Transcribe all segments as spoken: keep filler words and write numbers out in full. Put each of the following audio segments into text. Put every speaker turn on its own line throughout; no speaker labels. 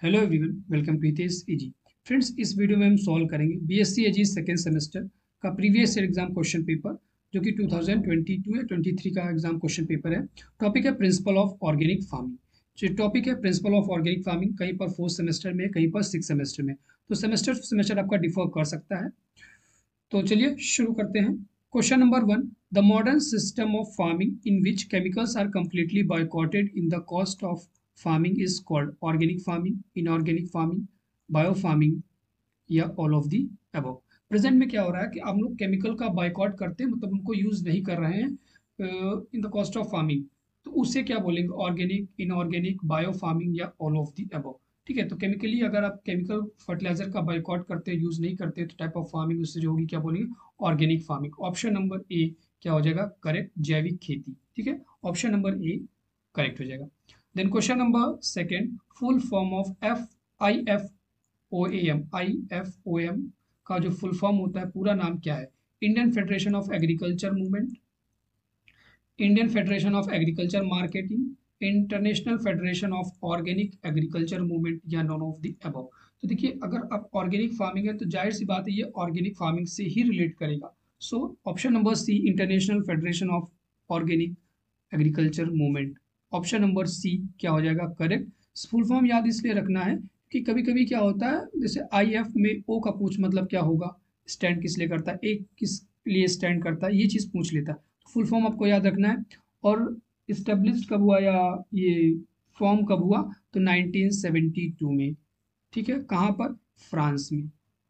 Hello everyone, welcome to Hitesh easy. Friends, इस video में हम सॉल्व करेंगे बीएससी एजी सेकेंड सेमेस्टर का previous year exam question paper, जो कि टू थाउजेंड ट्वेंटी टू या ट्वेंटी थ्री का एग्जाम क्वेश्चन पेपर है। टॉपिक है प्रिंसिपल ऑफ ऑर्गेनिक फार्मिंग। जो टॉपिक है प्रिंसिपल ऑफ ऑर्गेनिक फार्मिंग, कहीं पर फोर्थ सेमेस्टर में, कहीं पर सिक्स सेमेस्टर में, तो सेमेस्टर टू सेमेस्टर आपका डिफर कर सकता है। तो चलिए शुरू करते हैं। Question number one, the modern system of farming in which chemicals are completely boycotted in the cost of farming is called organic farming, inorganic farming, bio farming, या all of the above. Present में क्या हो रहा है कि हम लोग chemical का बाइकआउट करते हैं, मतलब उनको यूज नहीं कर रहे हैं in the cost of farming, तो उसे क्या बोलेंगे? ऑर्गेनिक, इनऑर्गेनिक, बायो फार्मिंग, या ऑल ऑफ दी अबव। ठीक है, तो केमिकली अगर आप केमिकल फर्टिलाइजर का बाइकआउट करते हैं, यूज नहीं करते, तो टाइप ऑफ फार्मिंग उससे जो होगी क्या बोलेंगे? Organic farming. Option number A क्या हो जाएगा? करेक्ट, जैविक खेती। ठीक है, ऑप्शन नंबर ए करेक्ट हो जाएगा। Then question number second, full form of F I F O A M, I F O M का जो फुल फॉर्म होता है, पूरा नाम क्या है? Indian federation of agriculture movement, Indian federation of agriculture marketing, international federation of organic agriculture movement, या none of the above. तो देखिए, अगर आप ऑर्गेनिक फार्मिंग है तो जाहिर सी बात है ये ऑर्गेनिक फार्मिंग से ही रिलेट करेगा। So option number C, international federation of organic agriculture movement. Option number C क्या हो जाएगा? करेक्ट। फुल फॉर्म याद इसलिए रखना है कि कभी कभी क्या होता है, जैसे आई एफ में ओ का पूछ मतलब क्या होगा, स्टैंड किस लिए करता है, ए किस लिए स्टैंड करता है, ये चीज़ पूछ लेता है। फुल फॉर्म आपको याद रखना है। और इस्टेब्लिश्ड कब हुआ, या ये फॉर्म कब हुआ? तो नाइनटीन सेवेंटी टू में। ठीक है, कहाँ पर? फ्रांस में।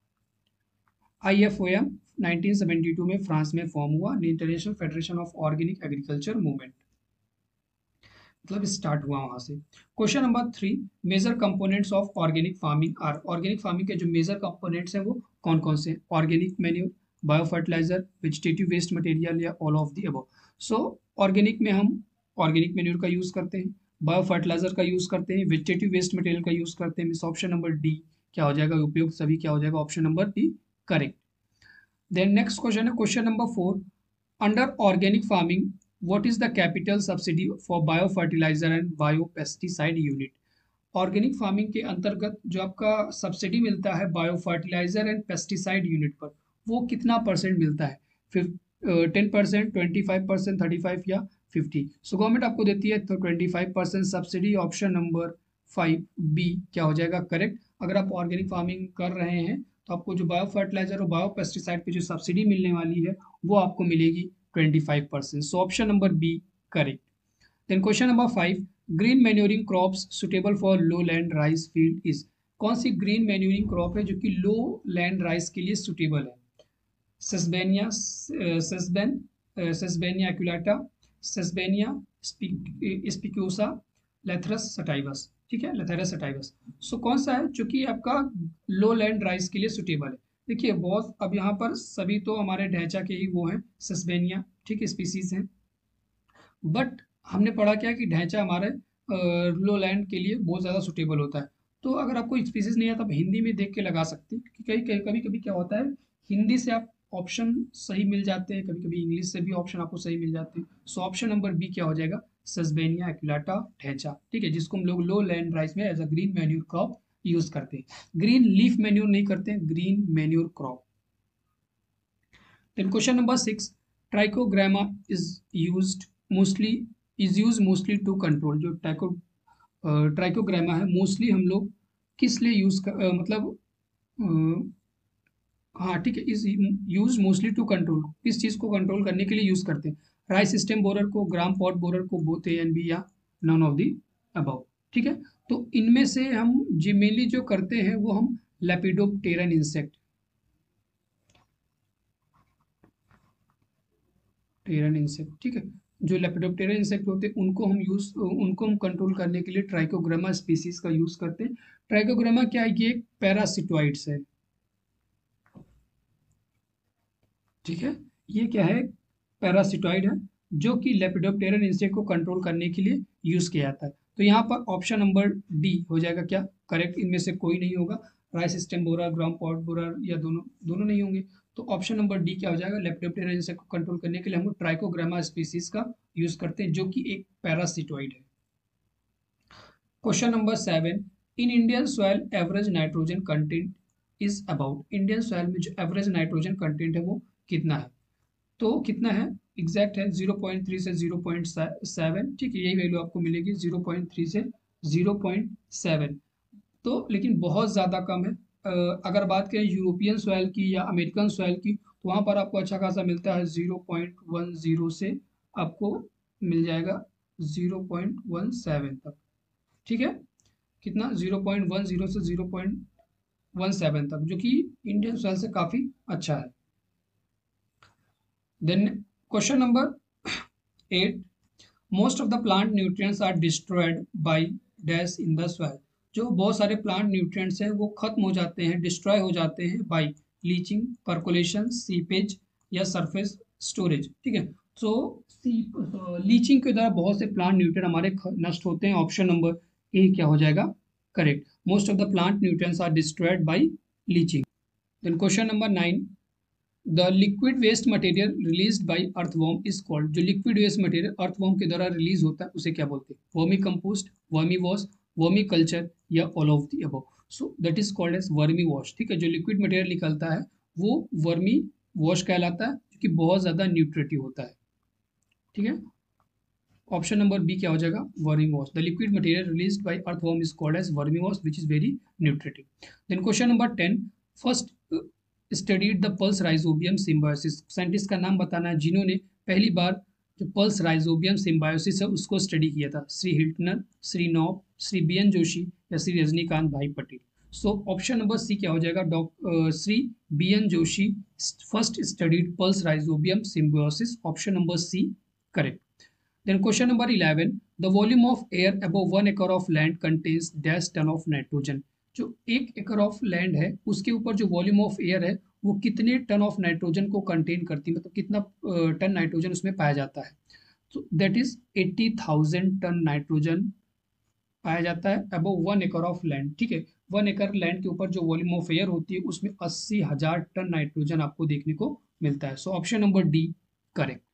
I F O M nineteen seventy two में फ्रांस में फॉर्म हुआ, international federation of organic agriculture movement, मतलब स्टार्ट हुआ वहां से। Question number three, major components of organic farming are. Organic farming के जो मेजर कंपोनेंट्स हैं वो कौन कौन से? Organic manure, bio fertilizer, vegetative waste material, या all of the above. So organic में हम ऑर्गेनिक मैन्योर का यूज करते हैं, बायो फर्टिलाइजर का यूज करते हैं, वेजिटेटिव वेस्ट मटेरियल का यूज करते हैं। मीन्स ऑप्शन नंबर डी क्या हो जाएगा? उपयुक्त सभी क्या हो जाएगा? Option number D correct. Then next question है question number four, under organic farming what is the capital subsidy for biofertilizer and biopesticide unit? Organic farming के अंतर्गत जो आपका सब्सिडी मिलता है bio fertilizer and pesticide unit पर, वो कितना परसेंट मिलता है? Ten percent, twenty five percent, thirty five, या फिफ्टी? सो गवर्नमेंट आपको देती है तो twenty five percent subsidy. Option number five B क्या हो जाएगा? करेक्ट। अगर आप ऑर्गेनिक फार्मिंग कर रहे हैं तो आपको जो बायो फर्टिलाइजर और बायो पेस्टिसाइड पे जो सब्सिडी मिलने वाली है वो आपको मिलेगी twenty five percent. So option number B correct. Then question number five, green manuring crops suitable for low land rice field is. कौन सी ग्रीन मैन्योरिंग क्रॉप है जो कि लो लैंड राइस के लिए सुटेबल है? Sesbania, sesban, Sesbania aculeata, Sesbania speciosa, Lathyrus sativus. ठीक है, लेथरस सटाइवस। सो कौन सा है जो कि आपका लो लैंड राइस के लिए सुटेबल है? देखिए बहुत, अब यहाँ पर सभी तो हमारे ढैंचा के ही वो हैं, सेस्बेनिया, ठीक, स्पीसीज हैं। बट हमने पढ़ा क्या कि ढैंचा हमारे लो लैंड के लिए बहुत ज़्यादा सुटेबल होता है। तो अगर आपको स्पीसीज नहीं आता, आप हिंदी में देख के लगा सकते हैं, क्योंकि कई कभी कभी क्या होता है, हिंदी से आप ऑप्शन सही मिल जाते हैं, कभी कभी इंग्लिश से भी ऑप्शन आपको सही मिल जाते हैं। सो ऑप्शन नंबर बी क्या हो जाएगा? सस्बेनिया एक्युलाटा ढैंचा। ठीक है, जिसको हम लोग लो लैंड राइस में as a green manure crop use करते हैं। ग्रीन लीफ मैन्यूर नहीं करते हैं, green manure crop. Then question number six, trichogramma is used mostly is used mostly to control। जो ट्राइको ट्राइकोग्रामा है, मोस्टली हम लोग किस लिए यूज कर, अ, मतलब अ, हाँ ठीक है, is use mostly to control, किस चीज को कंट्रोल करने के लिए यूज करते हैं? राइस स्टेम बोरर को, ग्राम पॉट बोरर को, बोथ ए एंड बी, या नॉन ऑफ दी अबव। ठीक है, तो इनमें से हम जिमेली जो करते हैं वो हम लेपिडोप्टेरन इंसेक्ट, टेरन इंसेक्ट, ठीक है, जो लेपिडोप्टेरन इंसेक्ट होते हैं उनको हम यूज उनको हम कंट्रोल करने के लिए ट्राइकोग्रामा स्पीसीज का यूज करते हैं। ट्राइकोग्रामा क्या है? ये एक पैरासिटोइड्स है। ठीक है, ये क्या है? पैरासिटोइड है, जो कि लेपिडोप्टेरन इंसेक्ट को कंट्रोल करने के लिए यूज किया जाता है। तो यहाँ पर ऑप्शन नंबर डी हो जाएगा क्या? करेक्ट, इनमें से कोई नहीं होगा। Rice stem borer, gram pod borer, या दोनों दोनों नहीं होंगे। तो ऑप्शन नंबर डी क्या हो जाएगा? लेपिडोप्टेरन इंसेक्ट को कंट्रोल करने के लिए हम ट्राइकोग्रामा स्पीसीज का यूज करते हैं, जो कि एक पैरासिटोइड है। Question number seven, in Indian soil average nitrogen content is about, Indian soil में जो एवरेज नाइट्रोजन कंटेंट है वो कितना है, तो कितना है एग्जैक्ट है ज़ीरो पॉइंट थ्री से ज़ीरो पॉइंट सेवन, ठीक है, यही वैल्यू आपको मिलेगी ज़ीरो पॉइंट थ्री से ज़ीरो पॉइंट सेवन। तो लेकिन बहुत ज़्यादा कम है। अ, अगर बात करें यूरोपियन सॉइल की या अमेरिकन सॉइल की, तो वहाँ पर आपको अच्छा खासा मिलता है, ज़ीरो पॉइंट वन ज़ीरो से आपको मिल जाएगा ज़ीरो पॉइंट वन सेवन तक, ठीक है, कितना ज़ीरो पॉइंट वन ज़ीरो से ज़ीरो पॉइंट वन सेवन तक, जो कि इंडियन सॉइल से काफ़ी अच्छा है। Then question number eight, most of the plant nutrients are destroyed by dash in the soil, जो बहुत सारे प्लांट न्यूट्रिएंट्स हैं वो खत्म हो जाते हैं, डिस्ट्रॉय हो जाते हैं बाय लीचिंग, परकोलेशन, सीपेज या सरफेस स्टोरेज, ठीक है। तो लीचिंग के द्वारा बहुत से प्लांट न्यूट्रिएंट हमारे ख- नष्ट होते हैं, ऑप्शन नंबर ए क्या हो जाएगा correct, most of the plant nutrients are destroyed by leaching. Then question number nine, the liquid waste material released by earthworm is called, जो लिक्विड वेस्ट मटेरियल अर्थवॉर्म के द्वारा रिलीज होता है उसे क्या बोलते हैं, vermicompost, vermiwash, vermiculture या all of the above. So that is called as vermiwash, ठीक है, जो लिक्विड मटेरियल निकलता है वो वर्मी वॉश कहलाता है, जो कि बहुत ज़्यादा न्यूट्रिटिव होता है, ठीक है। ऑप्शन नंबर बी क्या हो जाएगा vermiwash, the liquid material released by earthworm is called as vermiwash which is very nutritive. Then question number ten, first studied the pulse rhizobium symbiosis, scientist का नाम बताना है जिन्होंने पहली बार जो पल्स राइजोबियम सिम्बायोसिस है उसको study किया था, Shri Hiltner, Shri Nobbe, Shri B N Joshi या Shri Rajnikant Bhai Patel. So option number C क्या हो जाएगा, doctor Shri B N Joshi first studied pulse rhizobium symbiosis, option number C correct. Then question number eleven, the volume of air above one acre of land contains dash ton of nitrogen, जो एक एकड़ of land है उसके ऊपर जो volume of air है वो कितने टन ऑफ नाइट्रोजन को कंटेन करती है, मतलब कितना टन नाइट्रोजन उसमें पाया जाता है, तो that is eighty thousand ton nitrogen पाया जाता है अबव वन एकड़ ऑफ लैंड, ठीक है। वन एकड़ लैंड के ऊपर जो वॉल्यूम ऑफ एयर होती है उसमें अस्सी हजार टन नाइट्रोजन आपको देखने को मिलता है। So option number D correct.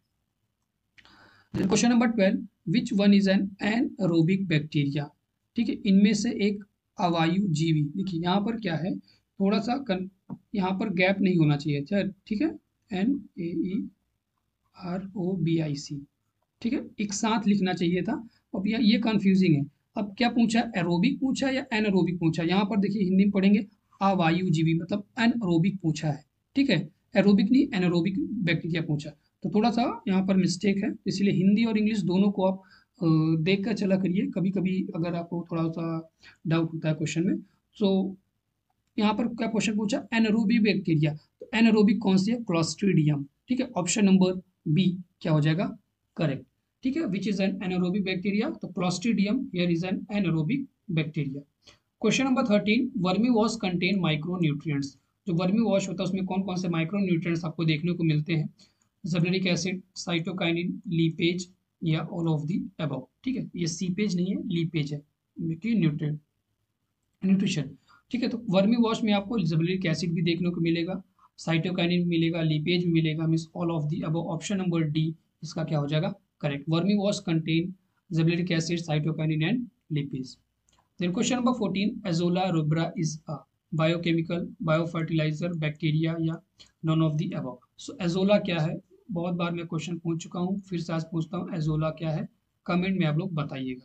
Question number twelve, which one is an anaerobic bacteria, ठीक है, इनमें से एक अवायु जीवी, देखिए यहाँ पर क्या है, थोड़ा सा कन, यहाँ पर गैप नहीं होना चाहिए, अच्छा ठीक है, N A E R O B I C, ठीक है, एक साथ लिखना चाहिए था। अब यह ये कंफ्यूजिंग है, अब क्या पूछा, एरोबिक पूछा या एनएरोबिक पूछा, यहाँ पर देखिए हिंदी में पढ़ेंगे अवायुजीवी, मतलब एनएरोबिक पूछा है, ठीक है, एरोबिक नहीं एनएरोबिक बैक्टीरिया पूछा, तो थोड़ा सा यहाँ पर मिस्टेक है, इसलिए हिंदी और इंग्लिश दोनों को आप देख कर चला करिए, कभी कभी अगर आपको थोड़ा सा डाउट होता है क्वेश्चन में। तो यहाँ पर क्या क्वेश्चन पूछा, एनएरोबिक बैक्टीरिया, तो एनएरोबिक कौन सी है, क्लोस्ट्रीडियम, ठीक है, ऑप्शन नंबर बी क्या हो जाएगा करेक्ट, ठीक है, which is an anaerobic bacteria, तो clostridium here is an anaerobic bacteria. Question number thirteen, vermiwash contain micronutrients, जो वर्मी वॉश होता है उसमें कौन कौन से माइक्रो न्यूट्रिएंट्स आपको देखने को मिलते हैं, जेबरेलिक एसिड, साइटोकाइनिन, लीपेज या ऑल ऑफ दी अबव, ठीक है, ये सीपेज नहीं है लीपेज है, न्यूट्रिएंट न्यूट्रिशन, ठीक है। तो वर्मी वॉश में आपको जेबरेलिक एसिड भी देखने को मिलेगा, साइटोकाइनिन भी मिलेगा, लीपेज भी मिलेगा, means all of the above, option number D इसका क्या हो जाएगा correct, vermiwash contain gibberellic acid, cytokinin and lipase. Then question number fourteen, Azolla rubra is a biochemical, biofertilizer, bacteria या none of the above. So Azolla क्या है, बहुत बार मैं question पूछ चुका हूँ, फिर से आज पूछता हूँ, Azolla क्या है, कमेंट में आप लोग बताइएगा।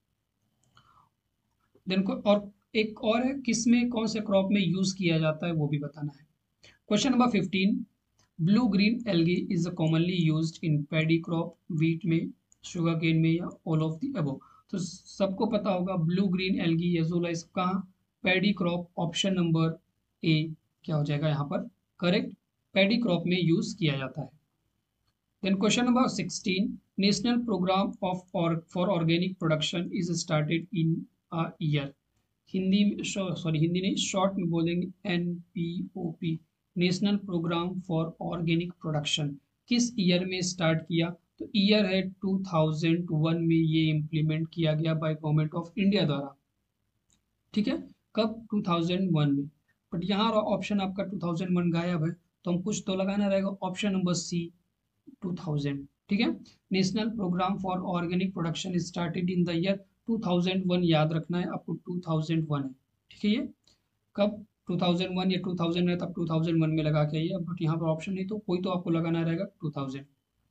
देन और एक और है, किस में कौन से क्रॉप में यूज किया जाता है वो भी बताना है। Question number fifteen, blue green algae is commonly used in paddy crop, wheat में, शुगर केन में या ऑल ऑफ दी अबव। तो सबको पता होगा ब्लू ग्रीन एल्गी एजोला इस कहाँ, paddy crop, option number A क्या हो जाएगा यहाँ पर करेक्ट, पैडी क्रॉप में यूज किया जाता है। Then question number sixteen, national programme of for organic production is started in a year, Hindi में सॉरी हिंदी नहीं शॉर्ट में बोलेंगे N P O P, national programme for organic production किस ईयर में स्टार्ट किया, तो ईयर है टू थाउजेंड वन में ये इम्प्लीमेंट किया गया बाय गवर्नमेंट ऑफ इंडिया द्वारा, ठीक है, कब टू थाउजेंड वन में, बट यहाँ ऑप्शन आपका टू थाउजेंड वन गायब है, तो हम कुछ तो लगाना रहेगा, option number C two thousand, ठीक है, national programme for organic production started in the year two thousand one याद रखना है आपको, टू थाउजेंड वन है, ठीक है। ये कब टू थाउजेंड वन या टू थाउजेंड है तब टू थाउजेंड वन में लगा के आइए, बट यहाँ पर ऑप्शन नहीं तो कोई तो आपको लगाना रहेगा टू थाउजेंड।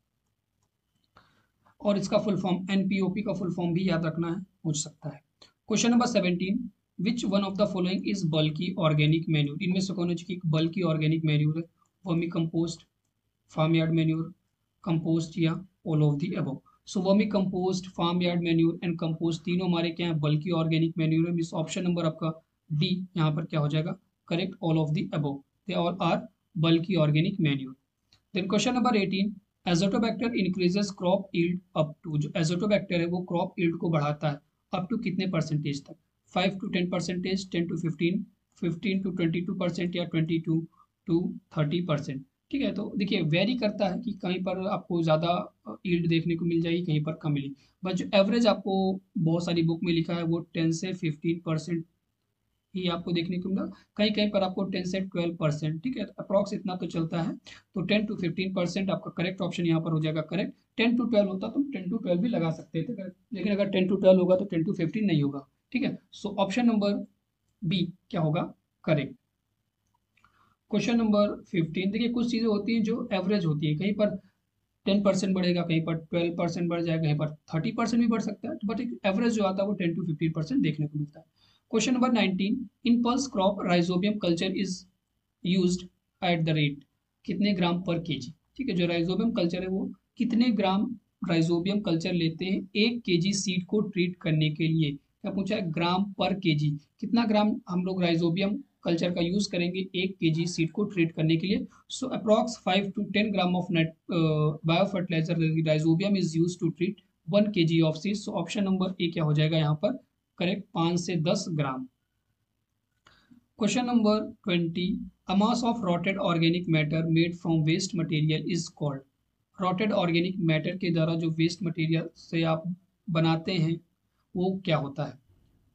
और इसका फुल फॉर्म एनपीओपी का फुल फॉर्म भी याद रखना है, पूछ सकता है। Question number seventeen, which one of the following is bulky organic manure, इनमें से कौन सी बल्की ऑर्गेनिक मैन्यूर है? Vermicompost, farmyard manure, compost या all of the above. So vermicompost, farmyard manure and compost तीनों हमारे क्या है? बल्की ऑर्गेनिक मैन्यूर है। मिस ऑप्शन नंबर आपका डी यहाँ पर क्या हो जाएगा? Correct, all of the above, they all are bulky organic manure. Then question number eighteen, azotobacter increases crop yield up to, जो एजोटोबैक्टर है वो क्रॉप यील्ड को बढ़ाता है अप टू कितने परसेंटेज तक? Five to ten percentage, ten to fifteen, fifteen to twenty two percent या twenty two to thirty percent. ठीक है, तो देखिए वेरी करता है कि कहीं पर आपको ज़्यादा यील्ड देखने को मिल जाएगी, कहीं पर कम मिलेगी, बट जो एवरेज आपको बहुत सारी बुक में लिखा है वो टेन से फिफ्टीन परसेंट ही आपको देखने को मिला, कहीं कहीं पर आपको टेन से ट्वेल्व परसेंट। ठीक है, अप्रॉक्स इतना तो चलता है, तो टेन टू फिफ्टीन परसेंट आपका करेक्ट ऑप्शन यहाँ पर हो जाएगा करेक्ट। टेन टू ट्वेल्व होता तो टेन टू ट्वेल्व भी लगा सकते थे, लेकिन अगर टेन टू ट्वेल्व होगा तो टेन टू फिफ्टीन नहीं होगा। ठीक है, सो ऑप्शन नंबर बी क्या होगा? करेक्ट। क्वेश्चन नंबर फिफ्टीन, देखिए कुछ चीज़ें होती हैं जो एवरेज होती है, कहीं पर टेन परसेंट बढ़ेगा, कहीं पर ट्वेल्व परसेंट बढ़ जाएगा, कहीं पर थर्टी परसेंट भी बढ़ सकता है, बट एक एवरेज जो आता है वो टेन टू फिफ्टीन परसेंट देखने को मिलता है। Question number nineteen, in pulse crop rhizobium culture is used at the rate कितने ग्राम पर केजी? ठीक है, जो राइजोबियम कल्चर है वो कितने ग्राम राइजोबियम कल्चर लेते हैं एक केजी सीड को ट्रीट करने के लिए? क्या पूछा है? ग्राम पर केजी, कितना ग्राम हम लोग राइजोबियम कल्चर का यूज करेंगे एक केजी सीड को ट्रीट करने के लिए? So approx five to ten gram of net biofertilizer rhizobium is use to treat one KG of seed. So option number A क्या हो जाएगा यहाँ पर? करेक्ट, पाँच से दस gram. Question number twenty, a mass of rotted organic matter made from waste material is called. Rotted organic matter के द्वारा जो वेस्ट मटेरियल से आप बनाते हैं वो क्या होता है?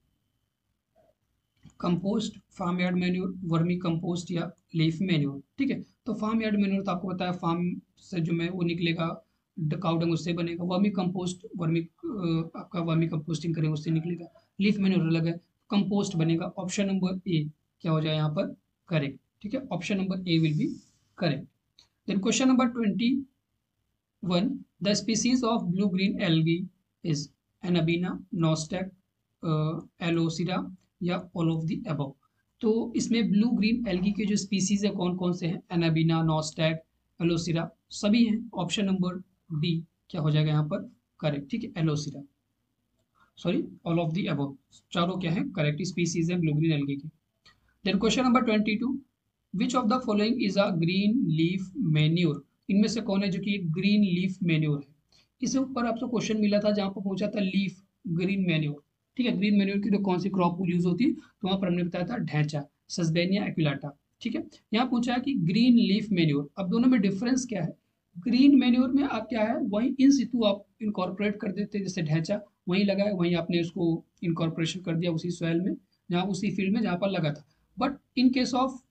Compost, farmyard manure, vermicompost या लीफ मैन्योर। ठीक है, तो फार्म यार्ड मैन्योर तो आपको पता है फार्म से जो मैं वो निकलेगा, काउडंग उससे बनेगा। वर्मी कंपोस्ट, वर्मी आपका वर्मी कंपोस्टिंग करेंगे उससे निकलेगा। लीफ मैन्योर अलग है, कंपोस्ट बनेगा। ऑप्शन नंबर ए क्या हो जाए यहाँ पर? करेक्ट। ठीक है, option number A will be correct. Then question number twenty one, the species of blue green algae is anabaena, nostoc, aulosira या ऑल ऑफ द अबव। तो इसमें ब्लू ग्रीन एल्गी के जो स्पीसीज है कौन कौन से हैं? एनाबीना, नॉस्टेक, एलोसिरा, सभी हैं। ऑप्शन नंबर डी क्या हो जाएगा यहाँ पर? करेक्ट। ठीक है, aulosira, sorry all of the above, चारों क्या है? करेक्ट स्पीसीज है ब्लू ग्रीन एल्गी के। Then question number twenty two, which of the following is a green leaf manure, इनमें से कौन है जो कि ग्रीन लीफ मैन्योर है? इससे ऊपर आपको क्वेश्चन मिला था जहाँ पर पूछा था लीफ ग्रीन मैन्योर। ठीक है, ग्रीन मैन्योर की जो कौन सी क्रॉप यूज होती है, तो वहाँ पर हमने बताया था ढैंचा, सस्बेनिया एक्विलाटा। ठीक है, यहाँ पूछा है कि ग्रीन लीफ मैन्योर, अब दोनों में डिफरेंस क्या है? ग्रीन मैन्योर में आप क्या है, वहीं इन सितु आप इनकॉर्पोरेट कर देते हैं, जैसे ढैंचा वहीं लगा है, वहीं आपने उसको इनकॉर्पोरेशन कर दिया उसी सॉइल में, जहाँ उसी फील्ड में जहाँ पर लगा था। बट इन केस ऑफ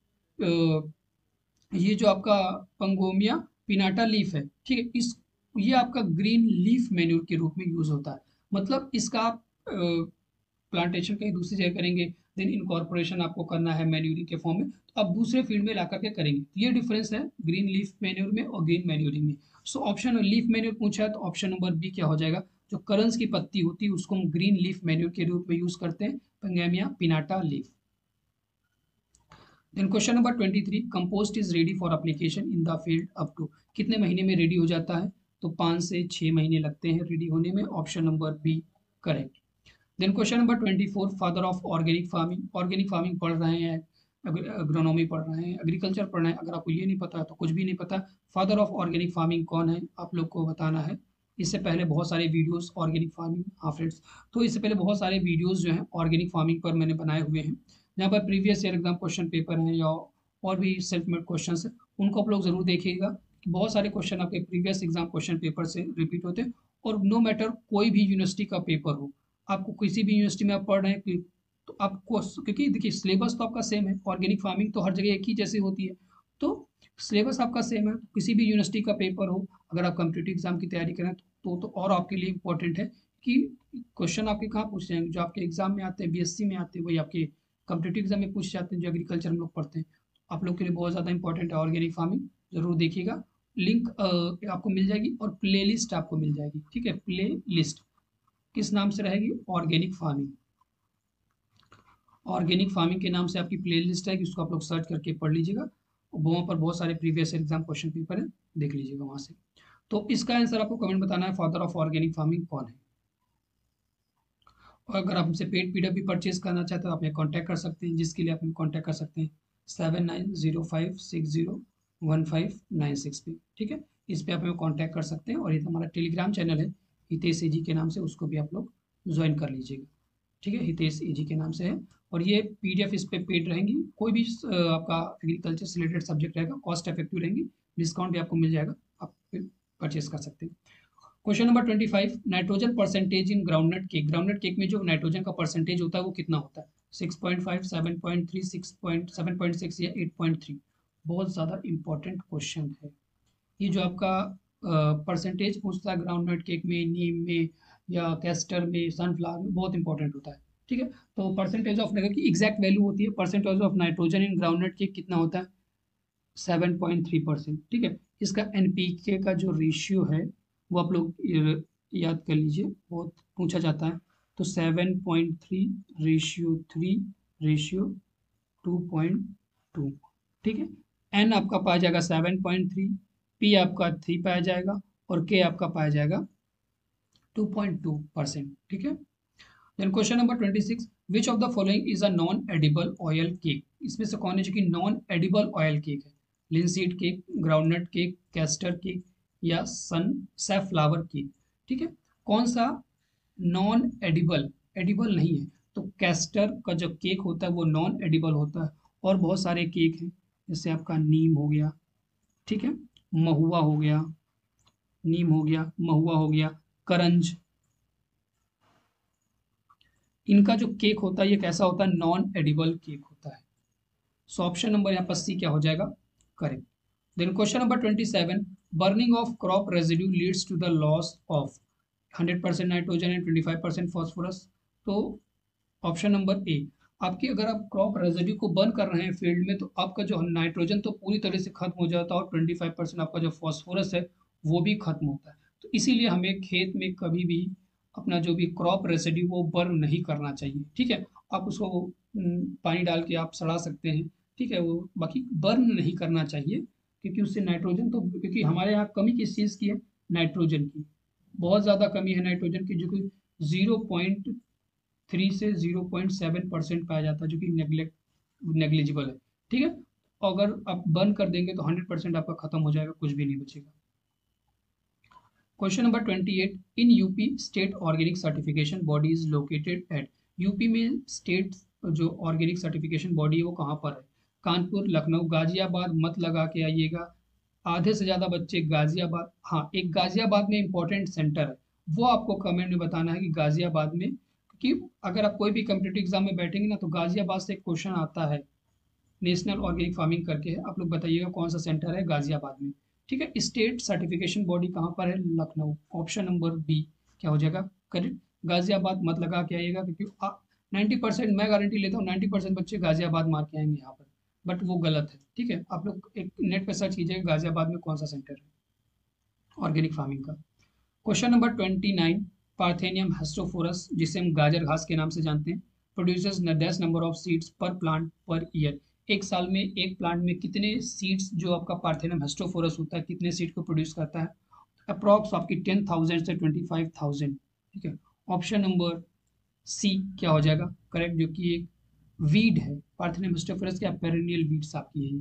ये जो आपका पंगोमिया पिनाटा लीफ है, ठीक है, इस ये आपका ग्रीन लीफ मैन्योर के रूप में यूज होता है। मतलब इसका आप प्लांटेशन कहीं दूसरी जगह करेंगे, देन इनकॉर्पोरेशन आपको करना है मैन्योरिंग के फॉर्म में, तो आप दूसरे फील्ड में ला करके करेंगे। तो ये डिफरेंस है ग्रीन लीफ मैन्योर में और ग्रीन मैन्योरिंग में। सो ऑप्शन लीफ मैन्योर पूछा है तो ऑप्शन नंबर बी क्या हो जाएगा? जो करंस की पत्ती होती है उसको हम ग्रीन लीफ मैन्योर के रूप में यूज करते हैं, pongamia pinnata leaf. Then question number twenty three, compost is ready for application in the field up to, कितने महीने में रेडी हो जाता है? तो पाँच से छः महीने लगते हैं रेडी होने में। Option number B correct. Then question number twenty four, father of organic farming, organic farming पढ़ रहे हैं, एग्रोनॉमी पढ़ रहे हैं, एग्रीकल्चर पढ़ रहे हैं, अगर आपको ये नहीं पता तो कुछ भी नहीं पता। फादर ऑफ ऑर्गेनिक फार्मिंग कौन है आप लोग को बताना है। इससे पहले बहुत सारे वीडियोस ऑर्गेनिक फार्मिंग, हाँ फ्रेंड्स, तो इससे पहले बहुत सारे वीडियोस जो हैं ऑर्गेनिक फार्मिंग पर मैंने बनाए हुए हैं, जहाँ पर previous year exam question paper हैं या और भी सेल्फ मेड क्वेश्चन है, उनको आप लोग जरूर देखिएगा। बहुत सारे क्वेश्चन आपके प्रीवियस एग्जाम क्वेश्चन पेपर से रिपीट होते हैं, और नो मैटर कोई भी यूनिवर्सिटी का पेपर हो, आपको किसी भी यूनिवर्सिटी में आप पढ़ रहे हैं तो आपको, क्योंकि देखिए सिलेबस तो आपका सेम है, ऑर्गेनिक फार्मिंग तो हर जगह एक ही जैसी होती है, तो सिलेबस आपका सेम है, किसी भी यूनिवर्सिटी का पेपर हो, अगर आप कॉम्पिटिटिव एग्जाम की तैयारी करें तो तो और आपके लिए इम्पोर्टेंट है कि क्वेश्चन आपके कहाँ पूछ जाएंगे, जो आपके एग्जाम में आते हैं, बीएससी में आते हैं, वही आपके कम्पिटेटिव एग्जाम में पूछ जाते हैं, जो एग्रीकल्चर हम लोग पढ़ते हैं। आप लोग के लिए बहुत ज़्यादा इंपॉर्टेंट है ऑर्गेनिक फार्मिंग, जरूर देखिएगा। लिंक आपको मिल जाएगी और प्ले लिस्ट आपको मिल जाएगी, ठीक है। प्ले लिस्ट किस नाम से रहेगी, ऑर्गेनिक फार्मिंग। ऑर्गेनिक फार्मिंग के नाम से आपकी प्ले लिस्ट है, उसको आप लोग सर्च करके पढ़ लीजिएगा। वहाँ पर बहुत सारे प्रीवियस एग्जाम क्वेश्चन पेपर है, देख लीजिएगा वहाँ से। तो इसका आंसर आपको कमेंट बताना है, फादर ऑफ ऑर्गेनिक फार्मिंग कौन है। और अगर आप हमसे पेड पीडीएफ भी परचेज करना चाहते हो, आप हमें कॉन्टैक्ट कर सकते हैं, जिसके लिए आप हमें कॉन्टैक्ट कर सकते हैं seven nine zero five six zero one five nine six पे, ठीक है। इस पे आप हमें कॉन्टैक्ट कर सकते हैं। और ये हमारा टेलीग्राम चैनल है हितेश एजी के नाम से, उसको भी आप लोग ज्वाइन कर लीजिएगा, ठीक है। हितेश एजी के नाम से है। और ये पीडीएफ इस पे पेड रहेंगी, कोई भी अ, आपका एग्रीकल्चर से रिलेटेड सब्जेक्ट रहेगा, कॉस्ट इफेक्टिव रहेंगी, डिस्काउंट भी आपको मिल जाएगा, आप परचेज कर सकते हैं। Question number twenty five, nitrogen percentage in groundnut cake. Groundnut cake में जो नाइट्रोजन का परसेंटेज होता है वो कितना होता है, six point five, seven point three, six point seven point six या एट पॉइंट थ्री। बहुत ज़्यादा इंपॉर्टेंट क्वेश्चन है ये, जो आपका परसेंटेज पूछता है ग्राउंडनट केक में, नीम में या कैस्टर में, सनफ्लावर में, बहुत इंपॉर्टेंट होता है, ठीक है। तो परसेंटेज ऑफ की एग्जैक्ट वैल्यू होती है, percentage of nitrogen in groundnut cake कितना होता है, सेवन पॉइंट थ्री परसेंट, ठीक है। इसका एनपीके का जो रेशियो है वो आप लोग याद कर लीजिए, बहुत पूछा जाता है। तो seven point three ratio three ratio two point two, ठीक है। एन आपका पाया जाएगा सेवन पॉइंट थ्री, पी आपका थ्री पाया जाएगा, और के आपका पाया जाएगा टू पॉइंट टू परसेंट, ठीक है। Then question number twenty six, which of the following is a non edible oil cake. इसमें से कौन है जो कि नॉन एडिबल ऑयल केक है, linseed cake, groundnut cake, castor cake या सन सैफ्लावर केक, ठीक है। कौन सा नॉन एडिबल, एडिबल नहीं है, तो कैस्टर का जो केक होता है वो नॉन एडिबल होता है। और बहुत सारे केक हैं, जैसे आपका नीम हो गया, ठीक है, महुआ हो गया, नीम हो गया, महुआ हो गया, करंज, इनका जो केक होता है ये कैसा होता है, नॉन एडिबल केक होता है। सो ऑप्शन नंबर यहाँ पर सी क्या हो जाएगा, correct. Then question number twenty seven, burning of crop residue leads to the loss of hundred percent nitrogen and twenty five percent phosphorus. तो ऑप्शन नंबर ए, आपकी अगर आप क्रॉप रेजिड्यू को बर्न कर रहे हैं फील्ड में, तो आपका जो नाइट्रोजन तो पूरी तरह से खत्म हो जाता है, और ट्वेंटी फाइव परसेंट आपका जो फॉस्फोरस है वो भी खत्म होता है। तो इसीलिए हमें खेत में कभी भी अपना जो भी क्रॉप रेसिड्यू वो बर्न नहीं करना चाहिए, ठीक है। आप उसको न, पानी डाल के आप सड़ा सकते हैं, ठीक है, वो बाकी बर्न नहीं करना चाहिए, क्योंकि उससे नाइट्रोजन तो, क्योंकि हमारे यहाँ कमी किस चीज़ की है, नाइट्रोजन की, बहुत ज़्यादा कमी है नाइट्रोजन की, जो कि जीरो पॉइंट थ्री से जीरो पॉइंट सेवन परसेंट पाया जाता है, जो कि नेग्लेक्ट नेग्लिजिबल है, ठीक है। अगर आप बर्न कर देंगे तो हंड्रेड परसेंट आपका खत्म हो जाएगा, कुछ भी नहीं बचेगा। Question number twenty eight, in UP state organic certification body is located at. UP में स्टेट जो ऑर्गेनिक सर्टिफिकेशन बॉडी है वो कहाँ पर है, कानपुर, लखनऊ, गाजियाबाद, मत लगा के आइएगा, आधे से ज़्यादा बच्चे गाजियाबाद, हाँ एक गाजियाबाद में इंपॉर्टेंट सेंटर है, वो आपको कमेंट में बताना है कि गाजियाबाद में, क्योंकि अगर आप कोई भी कम्पिटेटिव एग्जाम में बैठेंगे ना, तो गाजियाबाद से एक क्वेश्चन आता है, नेशनल ऑर्गेनिक फार्मिंग करके है, आप लोग बताइएगा कौन सा सेंटर है गाजियाबाद में, ठीक है। स्टेट सर्टिफिकेशन बॉडी कहाँ पर है, लखनऊ, ऑप्शन नंबर बी क्या हो जाएगा, करेक्ट। गाजियाबाद मत लगा के आइएगा, क्योंकि नाइन्टी परसेंट मैं गारंटी लेता हूँ नाइन्टी परसेंट बच्चे गाजियाबाद मार के आएंगे यहाँ पर, बट वो गलत है, ठीक है। आप लोग एक नेट पर सर्च कीजिएगा गाजियाबाद में कौन सा सेंटर है ऑर्गेनिक फार्मिंग का। Question number twenty nine, parthenium hysterophorus, जिसे हम गाजर घास के नाम से जानते हैं, producers dash number of seeds per plant per year. एक साल में एक प्लांट में कितने सीड्स जो आपका पार्थेनियम हेस्टोफोरस होता है, कितने सीड को प्रोड्यूस करता है, अप्रॉक्स आपकी टेन थाउजेंड से ट्वेंटी फाइव थाउजेंड, ठीक है। ऑप्शन नंबर सी क्या हो जाएगा, करेक्ट, जो कि एक वीड है, पार्थेनियम हेस्टोफोरस क्या पेरेनियल वीड्स आपकी है।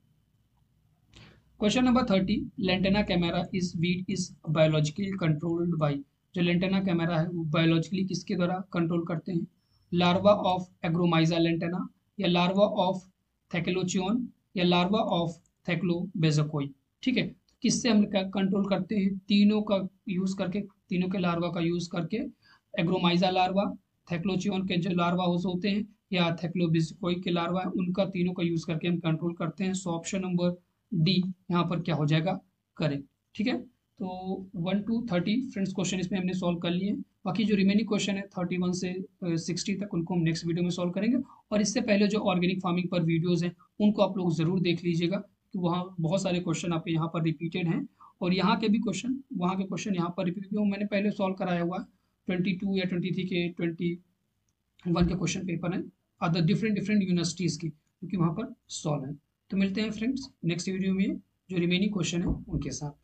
Question number thirty, lantana camara is weed is biologically controlled by. जो लेंटेना कैमेरा है वो बायोलॉजिकली किसके द्वारा कंट्रोल करते हैं, लार्वा ऑफ एग्रोमाइजा लेंटेना, या लार्वा ऑफ थैकेलोचियन, या लार्वा ऑफ थैक्लोबेजोकोई, ठीक है। किससे हम कंट्रोल करते हैं, तीनों का यूज करके, तीनों के लार्वा का यूज करके, एग्रोमाइजा लार्वा, थैक्लोचियन के जो लार्वा होते हैं, या थैक्लोबेजोकोई के लार्वा, उनका तीनों का यूज करके हम कंट्रोल करते हैं। सो ऑप्शन नंबर डी यहाँ पर क्या हो जाएगा, करेक्ट, ठीक है। तो one to thirty friends question इसमें हमने सॉल्व कर लिए। बाकी जो रिमेनिंग क्वेश्चन है थर्टी वन से सिक्सटी तक उनको हम नेक्स्ट वीडियो में सॉल्व करेंगे। और इससे पहले जो ऑर्गेनिक फार्मिंग पर वीडियोज़ हैं उनको आप लोग ज़रूर देख लीजिएगा, कि वहाँ बहुत सारे क्वेश्चन आपके यहाँ पर रिपीटेड हैं, और यहाँ के भी क्वेश्चन, वहाँ के क्वेश्चन यहाँ पर रिपीट हुए, मैंने पहले सॉल्व कराया हुआ है। ट्वेंटी टू या ट्वेंटी थ्री के ट्वेंटी वन के क्वेश्चन पेपर हैं अदर डिफरेंट डिफरेंट यूनिवर्सिटीज़ की, क्योंकि वहाँ पर सॉल्व है। तो मिलते हैं फ्रेंड्स नेक्स्ट वीडियो में जो रिमेनिंग क्वेश्चन है उनके साथ।